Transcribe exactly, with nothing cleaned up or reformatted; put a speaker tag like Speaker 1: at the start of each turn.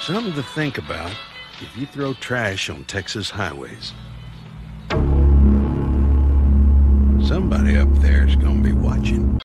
Speaker 1: Something to think about if you throw trash on Texas highways. Somebody up there is going to be watching.